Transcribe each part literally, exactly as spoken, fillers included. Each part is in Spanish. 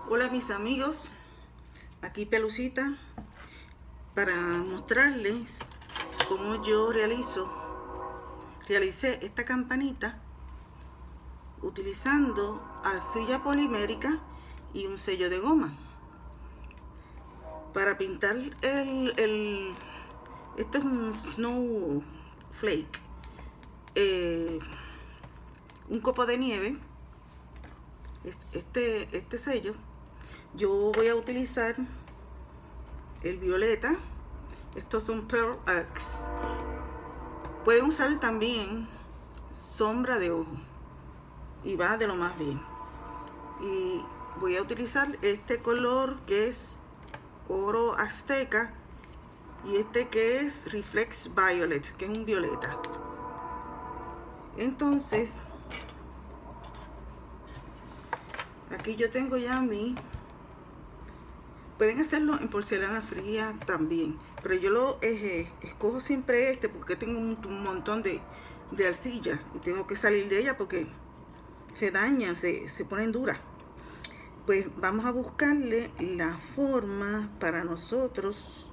Hola mis amigos, aquí Pelucita para mostrarles cómo yo realizo realicé esta campanita utilizando arcilla polimérica y un sello de goma. Para pintar el, el esto es un snowflake, eh, un copo de nieve, este, este sello. Yo voy a utilizar el violeta. Estos son Pearl X. Pueden usar también sombra de ojo y va de lo más bien. Y voy a utilizar este color que es oro azteca y este que es Reflex Violet, que es un violeta. Entonces aquí yo tengo ya mi... Pueden hacerlo en porcelana fría también, pero yo lo eh, escojo siempre este porque tengo un, un montón de, de arcilla y tengo que salir de ella porque se dañan, se, se ponen duras. Pues vamos a buscarle la forma para nosotros.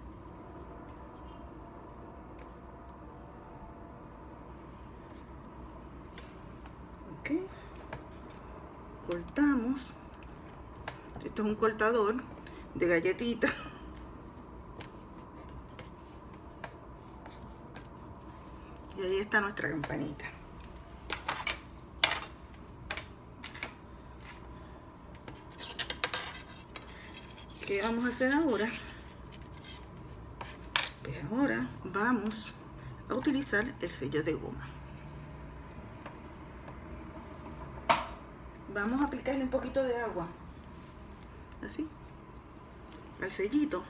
Ok, cortamos. Esto es un cortador de galletita. Y ahí está nuestra campanita. ¿Qué vamos a hacer ahora? Pues ahora vamos a utilizar el sello de goma. Vamos a aplicarle un poquito de agua, así, al sellito,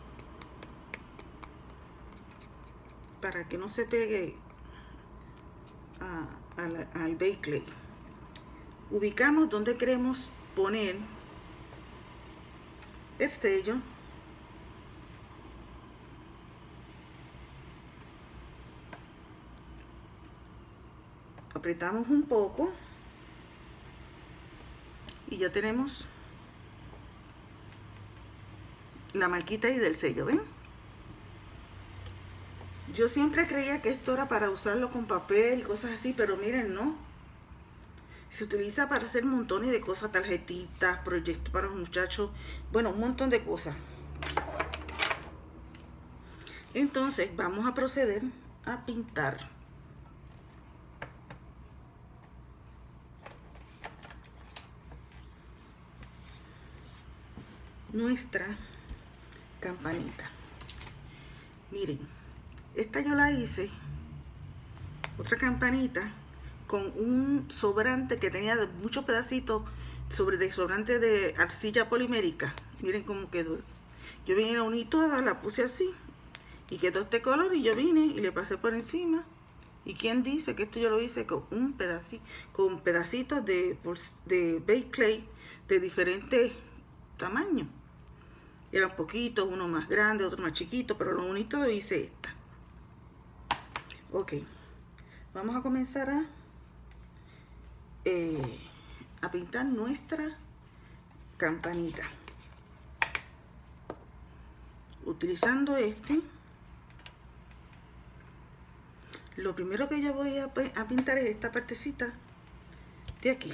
para que no se pegue a, a la, al bake clay. Ubicamos donde queremos poner el sello. Apretamos un poco y ya tenemos la marquita ahí del sello, ¿ven? Yo siempre creía que esto era para usarlo con papel y cosas así, pero miren, no. Se utiliza para hacer montones de cosas, tarjetitas, proyectos para los muchachos, bueno, un montón de cosas. Entonces vamos a proceder a pintar nuestra campanita. Miren, esta yo la hice, otra campanita, con un sobrante que tenía de muchos pedacitos sobre de sobrante de arcilla polimérica. Miren cómo quedó. Yo vine, la uní toda, la puse así y quedó este color, y yo vine y le pasé por encima. ¿Y quién dice que esto yo lo hice con un pedacito, con pedacitos de, de bake clay de diferentes tamaños? Eran poquitos, uno más grande, otro más chiquito, pero lo único que hice esta. Ok, vamos a comenzar a eh, a pintar nuestra campanita utilizando este. Lo primero que yo voy a, a pintar es esta partecita de aquí.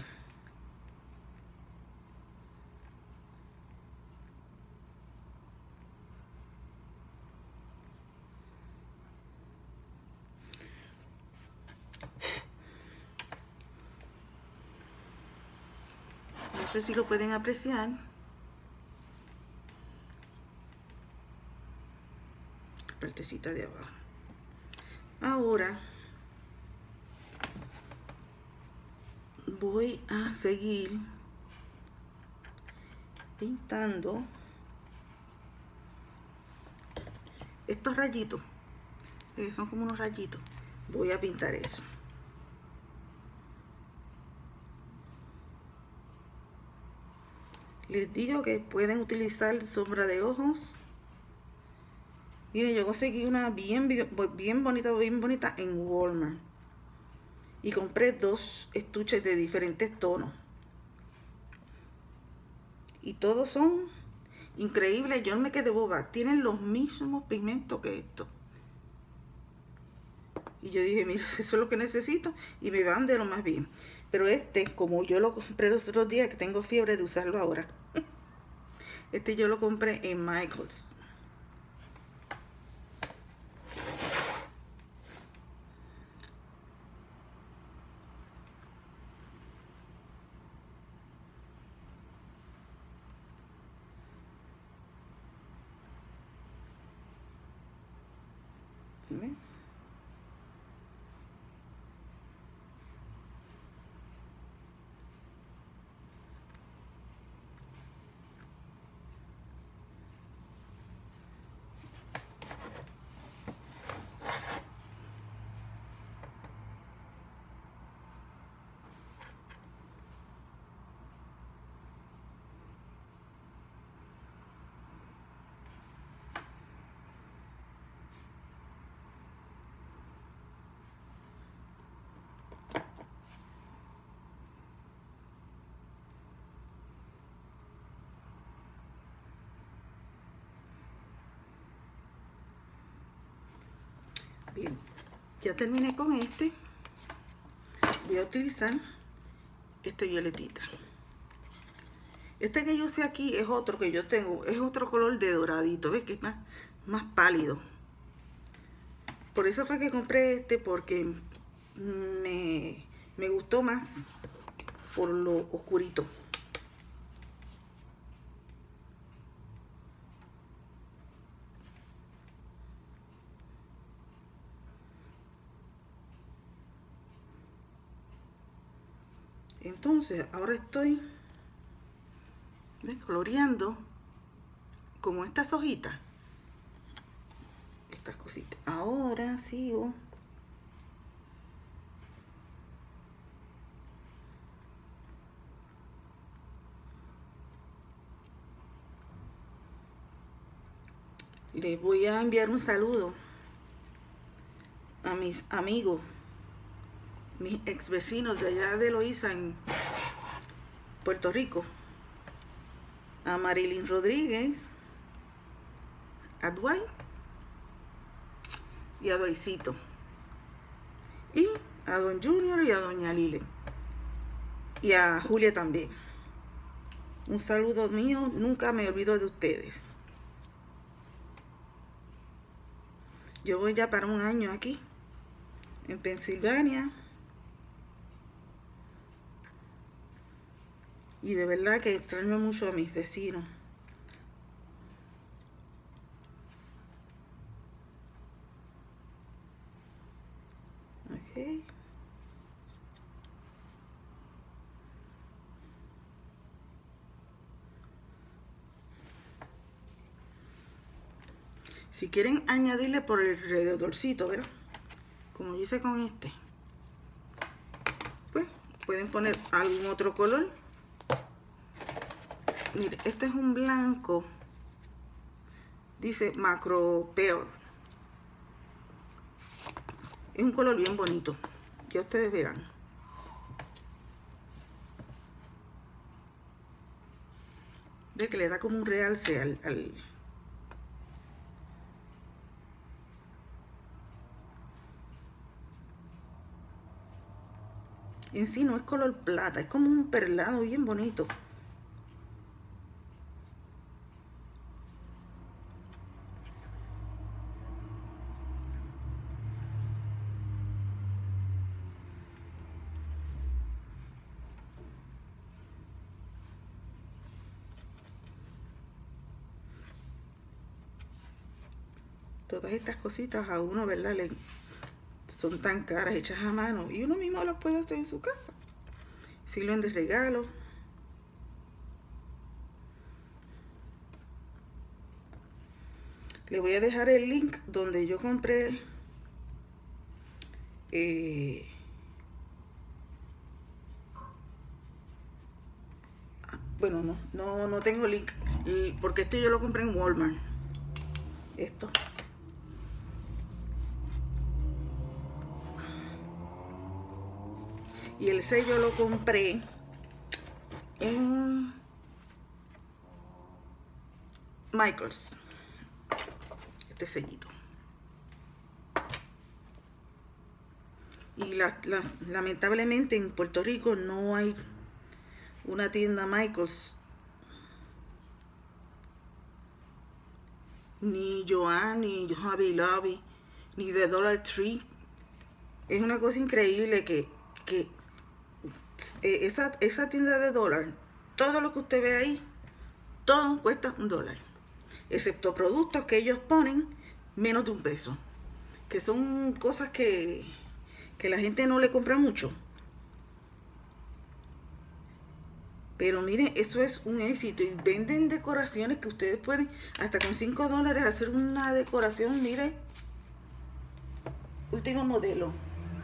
No sé si lo pueden apreciar. Partecita de abajo. Ahora voy a seguir pintando estos rayitos, que son como unos rayitos. Voy a pintar eso. Les digo que pueden utilizar sombra de ojos. Miren, yo conseguí una bien, bien bonita, bien bonita en Walmart. Y compré dos estuches de diferentes tonos. Y todos son increíbles. Yo no me quedé boba. Tienen los mismos pigmentos que esto. Y yo dije, mira, eso es lo que necesito. Y me van de lo más bien. Pero este, como yo lo compré los otros días, que tengo fiebre de usarlo ahora. Este yo lo compré en Michaels. ¿Ven? Bien, ya terminé con este. Voy a utilizar este violetita. Este que yo usé aquí es otro que yo tengo, es otro color de doradito, ¿ves? Que es más, más pálido. Por eso fue que compré este, porque me, me gustó más por lo oscurito. Entonces, ahora estoy, ¿ves?, coloreando como estas hojitas, estas cositas. Ahora sigo les voy a enviar un saludo a mis amigos, mis ex vecinos de allá de Loíza en Puerto Rico, a Marilyn Rodríguez, a Dwight y a Dwightcito, y a Don Junior y a Doña Lile, y a Julia también. Un saludo mío, nunca me olvido de ustedes. Yo voy ya para un año aquí en Pensilvania. Y de verdad que extraño mucho a mis vecinos. Ok. Si quieren añadirle por el alrededorcito, ¿verdad? Como hice con este, pues pueden poner algún otro color. Mire, este es un blanco, dice Macro Pearl. Es un color bien bonito, ya ustedes verán. Ve que le da como un realce al, al en sí no es color plata, es como un perlado bien bonito. Todas estas cositas a uno, ¿verdad?, le son tan caras, hechas a mano, y uno mismo las puede hacer en su casa. Sirven de regalo. Le voy a dejar el link donde yo compré eh, bueno, no, no, no tengo link, porque este yo lo compré en Walmart. Esto. Y el sello lo compré en Michaels. Este sellito. Y la, la, lamentablemente en Puerto Rico no hay una tienda Michaels, ni Joann, ni Hobby Lobby, ni de Dollar Tree. Es una cosa increíble que, que esa, esa tienda de dólar, todo lo que usted ve ahí, todo cuesta un dólar, excepto productos que ellos ponen menos de un peso, que son cosas que, que la gente no le compra mucho. Pero miren, eso es un éxito. Y venden decoraciones que ustedes pueden, hasta con cinco dólares, hacer una decoración. Miren, último modelo.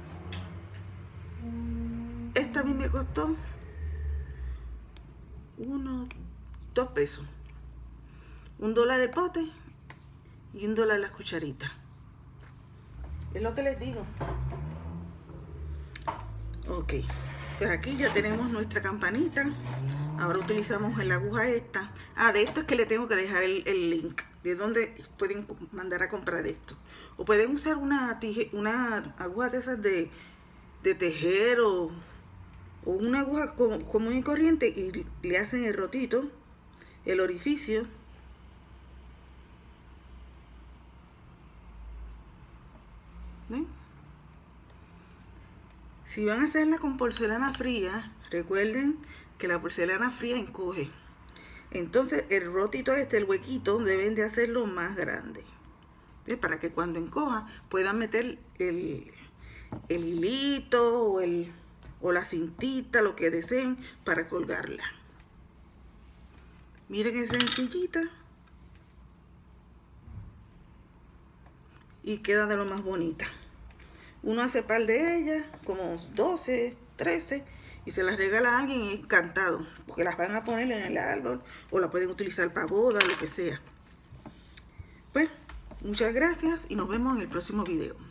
Esta a mí me costó uno, dos pesos. Un dólar el pote y un dólar las cucharitas. Es lo que les digo. Ok, pues aquí ya tenemos nuestra campanita. Ahora utilizamos la aguja esta. Ah, de esto es que le tengo que dejar el, el link de donde pueden mandar a comprar esto. O pueden usar una, tije, una aguja de esas de, de tejer o, o una aguja común y corriente y le hacen el rotito, el orificio. ¿Ven? Si van a hacerla con porcelana fría, recuerden que la porcelana fría encoge. Entonces el rotito este, el huequito, deben de hacerlo más grande, ¿ves? Para que cuando encoja puedan meter el, el hilito o, el, o la cintita, lo que deseen para colgarla. Miren qué sencillita. Y queda de lo más bonita. Uno hace par de ellas, como doce, trece, y se las regala a alguien encantado, porque las van a poner en el árbol o la pueden utilizar para boda, lo que sea. Pues, muchas gracias y nos vemos en el próximo video.